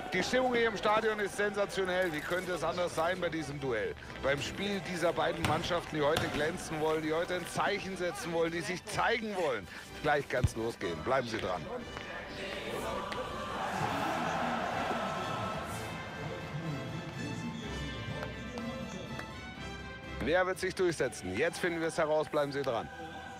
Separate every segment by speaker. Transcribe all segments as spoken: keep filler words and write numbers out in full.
Speaker 1: Die Stimmung hier im Stadion ist sensationell. Wie könnte es anders sein bei diesem Duell? Beim Spiel dieser beiden Mannschaften, die heute glänzen wollen, die heute ein Zeichen setzen wollen, die sich zeigen wollen. Gleich kann es losgehen. Bleiben Sie dran. Wer wird sich durchsetzen? Jetzt finden wir es heraus. Bleiben Sie dran.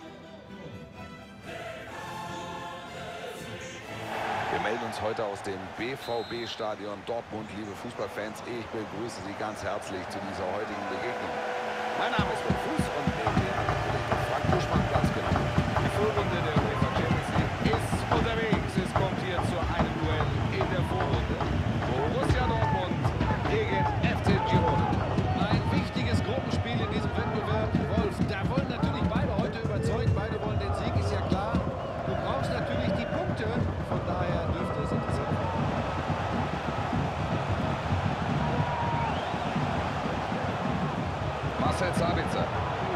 Speaker 1: Wir melden uns heute aus dem B V B-Stadion Dortmund. Liebe Fußballfans, ich begrüße Sie ganz herzlich zu dieser heutigen Begegnung. Mein Name ist Rolf Fuß und neben mir hat natürlich Frank Buschmann Platz genommen. Die Vorrunde der UEFA Champions League ist unterwegs. Es kommt hier zu einem Duell in der Vorrunde. Borussia Dortmund gegen F C Girona.
Speaker 2: Ein wichtiges Gruppenspiel in diesem Wettbewerb. Wolf, da wollen natürlich beide heute überzeugen. Beide wollen den Sieg, ist ja klar. Du brauchst natürlich die Punkte. Von daher dürfte es interessant werden.
Speaker 1: Marcel Sabitzer.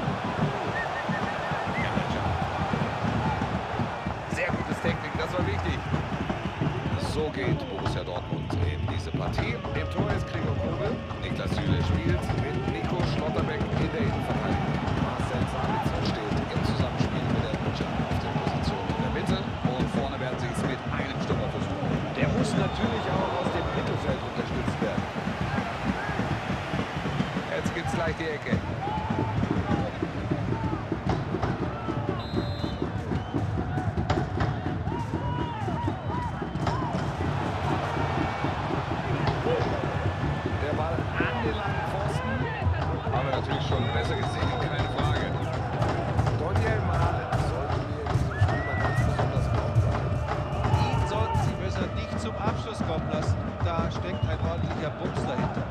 Speaker 1: Sehr gutes Technik, das war wichtig. So geht Borussia Dortmund in diese Partie. Im Tor ist Gregor Kobel. Niklas Süle spielt mit Nico Schlotterbeck in der Innenverteidigung. Marcel Sabitzer steht im Zusammenspiel mit der Mannschaft auf der Position in der Mitte. Und vorne werden sie es mit einem Stürmer versuchen.
Speaker 2: Der muss natürlich auch aus dem Mittelfeld unterstützt werden.
Speaker 1: Jetzt gibt es gleich die Ecke. Der Ball an den langen Pfosten. Haben wir natürlich schon besser gesehen, keine Frage. Daniel Mahlen sollten wir in diesem Spiel mal ganz besonders glauben sein.
Speaker 2: Ihn sollten sie besser nicht zum Abschluss kommen lassen. Da steckt ein ordentlicher Bums dahinter.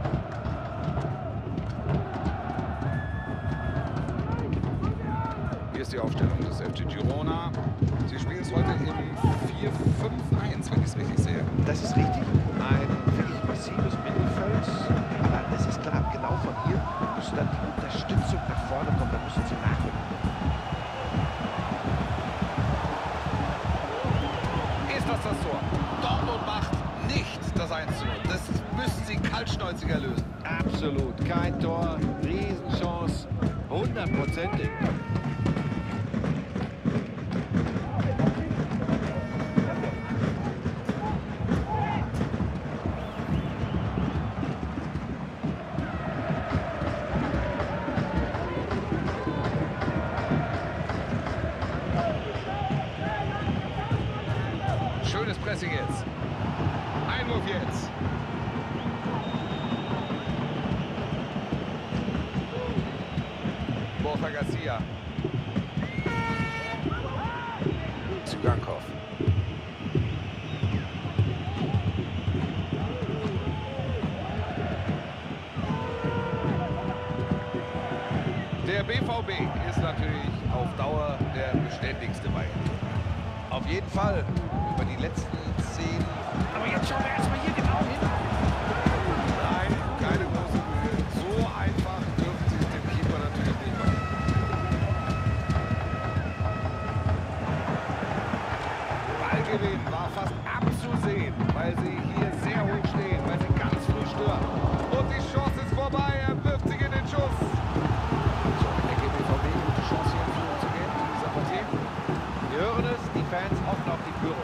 Speaker 1: Hier ist die Aufstellung des F C Girona. Sie spielen es heute im vier fünf eins, wenn ich es richtig sehe.
Speaker 3: Das ist richtig. Ein wirklich massives Mittelfeld. Aber das ist klar, genau von hier müssen dann die Unterstützung nach vorne kommen. Da müssen sie nachrücken.
Speaker 1: Ist das das Tor? Dortmund macht nicht das eins zu null. Das müssen sie kaltschnäuziger lösen.
Speaker 2: Absolut. Kein Tor. Riesenchance. Hundertprozentig.
Speaker 1: Schönes Pressing jetzt. Einwurf jetzt. Borja Garcia. Zygankov. Der B V B ist natürlich auf Dauer der beständigste bei ihnen.
Speaker 2: Auf jeden Fall. Über die letzten Szenen. Aber jetzt schauen wir erstmal hier genau hin.
Speaker 1: Nein, keine große Mühe. So einfach dürfen sie es dem Keeper natürlich nicht machen. Ballgewinn war fast abzusehen, weil sie hier sehr hoch stehen, weil sie ganz früh stören. Und die Chance ist vorbei, er wirft sich in den Schuss. So, mit der B V B gute Chance hier in Führung zu gehen in dieser Partie.
Speaker 2: Wir hören es, die Fans hoffen auf die Führung.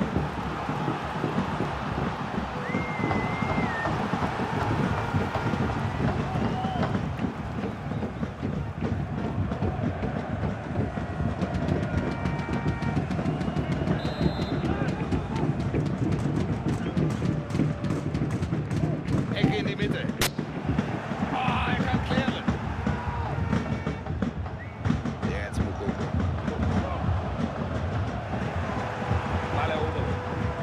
Speaker 1: Ecke in die Mitte. Oh, er kann klären. Jetzt Mukoko. Balleroberung.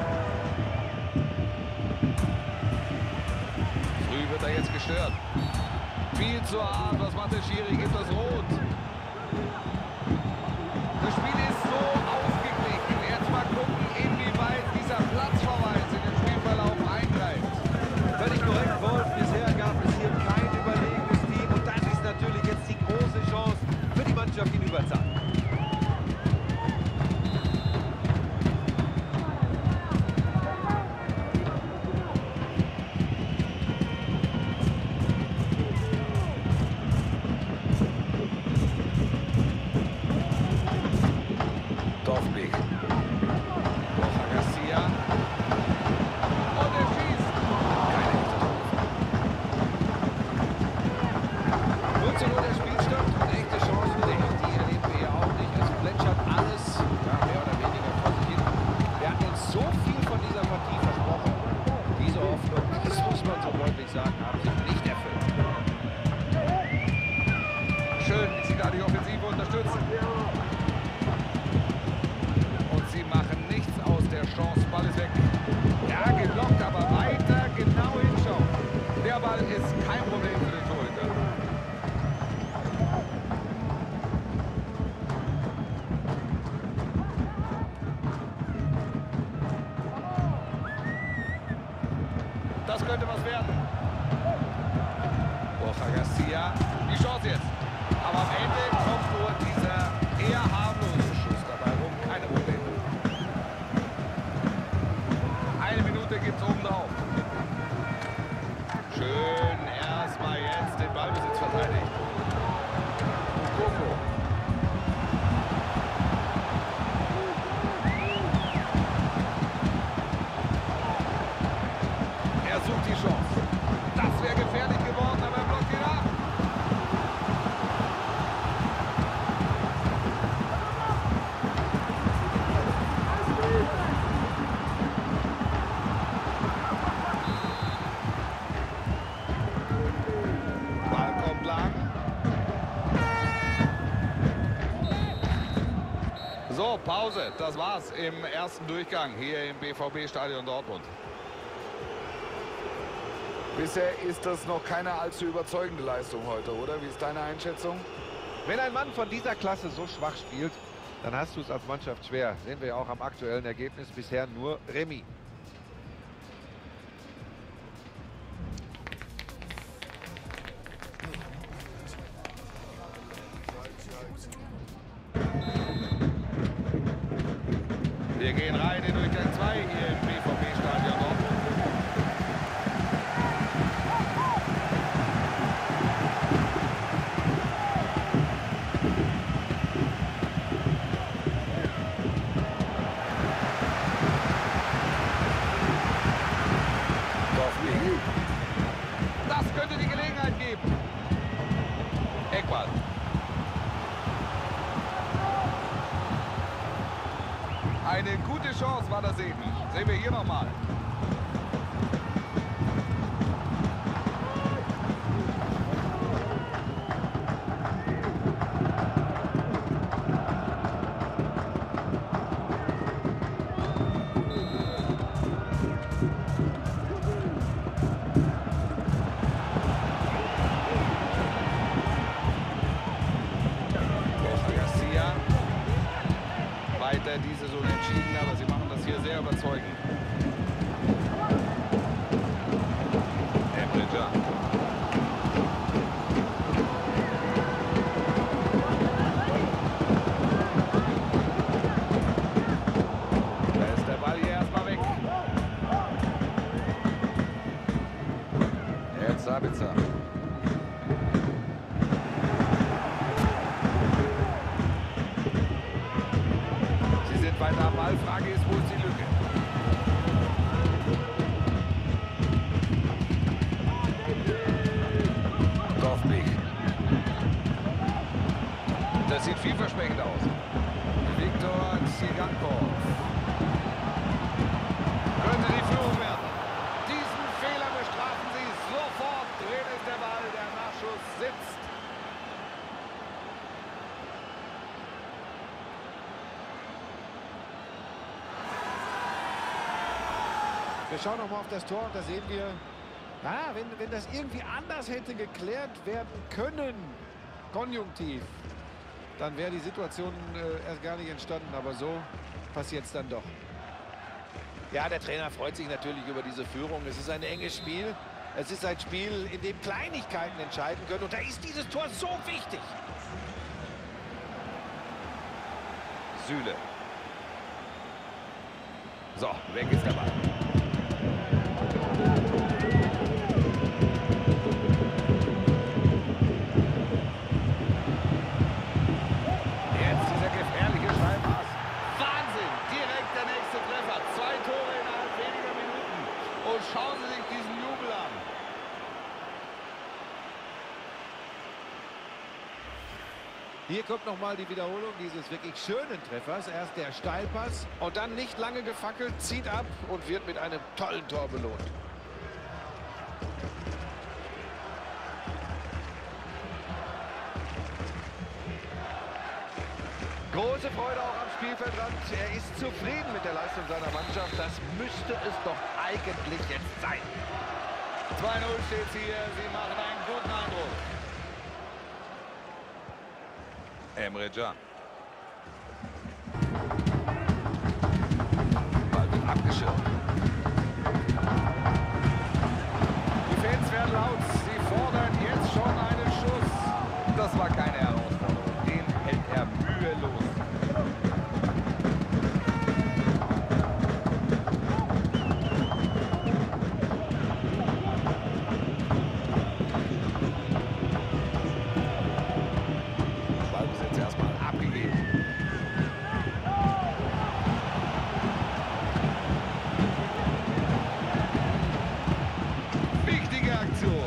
Speaker 1: Früh wird er jetzt gestört. Viel zu hart. Was macht der Schiri? Gibt das Rot. Das Spiel ist so ausgeglichen. Jetzt mal gucken, inwieweit dieser Platzverweis in den Spielverlauf eingreift.
Speaker 2: Völlig korrekt, Wolf. Bisher gab es hier kein überlegenes Team. Und das ist natürlich jetzt die große Chance für die Mannschaft in Überzahl. sagen, haben sich nicht erfüllt.
Speaker 1: Schön, wie sie da die Offensive unterstützen. Und sie machen nichts aus der Chance. Ball ist weg. Ja, geblockt, aber weiter genau hinschauen. Der Ball ist kein Problem für den Torhüter. Das könnte was werden. Borja Garcia, die Chance jetzt. Aber am Ende kommt nur dieser eher harmlose Schuss dabei rum. Keine Probleme. Eine Minute gibt es oben drauf. Schön erstmal jetzt den Ballbesitz verteidigt. Coco. Er sucht die Chance. Das wäre gefährlich geworden, aber er blockt ihn ab. Ball kommt lang. So, Pause. Das war's im ersten Durchgang hier im B V B-Stadion Dortmund. Bisher ist das noch keine allzu überzeugende Leistung heute, oder? Wie ist deine Einschätzung?
Speaker 3: Wenn ein Mann von dieser Klasse so schwach spielt, dann hast du es als Mannschaft schwer. Sehen wir ja auch am aktuellen Ergebnis bisher nur Remis.
Speaker 1: Wir gehen rein in Durchgang zwei hier im B V B-Stadion Dortmund. Das könnte die Gelegenheit geben. Eckball. Eine gute Chance war das eben. Sehen wir hier nochmal. Weiter dieses Unentschieden, aber sie machen das hier sehr überzeugend. Emre Can. Da ist der Ball hier erstmal weg. Jetzt Sabitzer. Weiter am Ball. Frage ist, wo ist die Lücke? Dorfweg. Das sieht vielversprechend aus. Viktor Tsigankov. Könnte die Führung werden. Diesen Fehler bestrafen sie sofort. Drin ist der Ball. Der Nachschuss sitzt.
Speaker 2: Wir schauen noch mal auf das Tor und da sehen wir, ah, wenn, wenn das irgendwie anders hätte geklärt werden können, konjunktiv, dann wäre die Situation äh, erst gar nicht entstanden. Aber so passiert es dann doch. Ja, der Trainer freut sich natürlich über diese Führung. Es ist ein enges Spiel. Es ist ein Spiel, in dem Kleinigkeiten entscheiden können. Und da ist dieses Tor so wichtig.
Speaker 1: Süle. So, weg ist der Ball. Jetzt dieser gefährliche Schreibpass. Wahnsinn! Direkt der nächste Treffer. Zwei Tore innerhalb weniger Minuten. Und schauen Sie sich diesen Jubel an.
Speaker 2: Hier kommt nochmal die Wiederholung dieses wirklich schönen Treffers. Erst der Steilpass und dann nicht lange gefackelt, zieht ab und wird mit einem tollen Tor belohnt.
Speaker 3: Große Freude auch am Spielfeldrand. Er ist zufrieden mit der Leistung seiner Mannschaft. Das müsste es doch eigentlich jetzt sein.
Speaker 1: zwei null steht hier. Sie machen einen guten Eindruck. Emre Can. Ball wird abgeschirmt. Die Fans werden laut. Sie fordern jetzt schon einen Schuss. Das war keine Herausforderung. Den hält er mühelos. Ballbesitz erstmal abgegeben. Wichtige Aktion.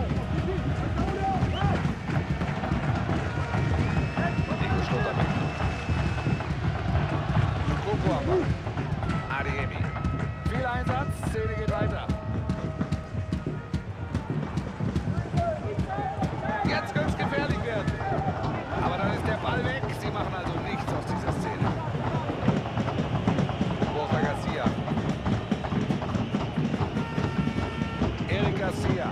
Speaker 1: Nico Schlotterbeck. Koko am Ball. Adeyemi. Viel Einsatz, Szene geht weiter. Jetzt könnte es gefährlich werden. Aber dann ist der Ball weg. Sie machen also nichts aus dieser Szene. Borja Garcia. Eric Garcia.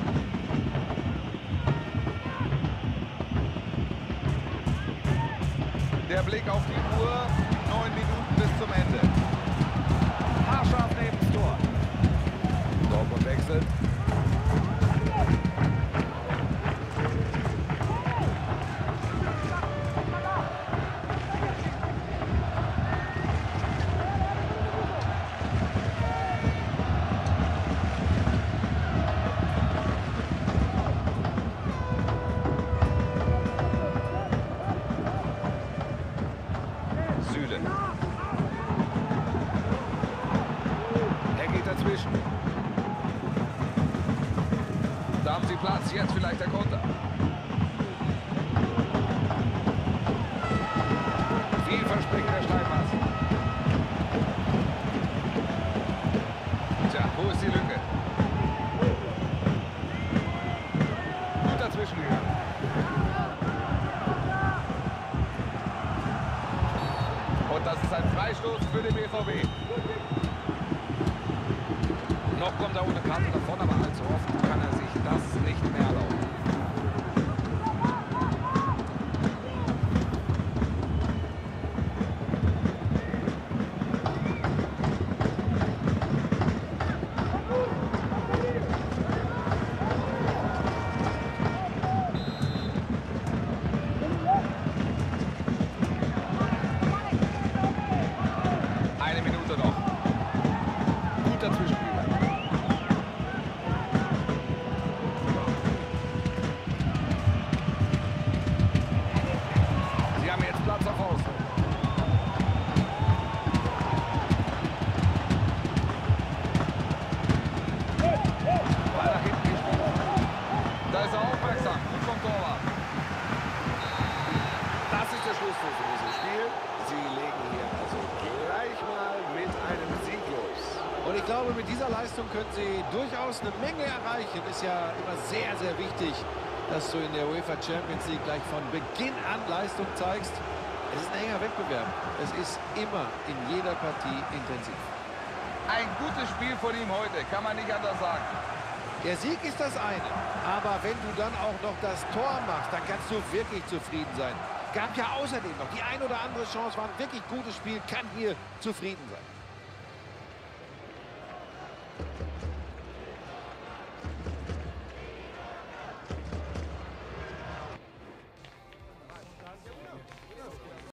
Speaker 1: Der Blick auf die Uhr. Neun Minuten bis zum Ende. Haarscharf neben das Tor. Dortmund wechselt. Süle. Er geht dazwischen. Da haben sie Platz. Jetzt vielleicht der Konter. Vielversprechender Steilpass. Tja, wo ist die Lücke? Gut dazwischen gegangen. Und das ist ein Freistoß für den B V B. Noch kommt er ohne Karte davon, aber allzu oft kann er sich das nicht mehr erlauben. Eine Minute noch. Gut dazwischen gegangen. Sie haben jetzt Platz auf Außen. Ball nach hinten gespielt. Da ist er aufmerksam. Gut vom Torwart. Das ist der Schlusspfiff für dieses Spiel. Sie legen hier also gleich mal mit einem Sieg los.
Speaker 2: Und ich glaube, mit dieser Leistung können sie durchaus eine Menge erreichen. Ist ja immer sehr, sehr wichtig, dass du in der UEFA Champions League gleich von Beginn an Leistung zeigst. Es ist ein enger Wettbewerb. Es ist immer in jeder Partie intensiv.
Speaker 1: Ein gutes Spiel von ihm heute, kann man nicht anders sagen.
Speaker 2: Der Sieg ist das eine, aber wenn du dann auch noch das Tor machst, dann kannst du wirklich zufrieden sein. Gab ja außerdem noch die ein oder andere Chance, war ein wirklich gutes Spiel, kann hier zufrieden sein.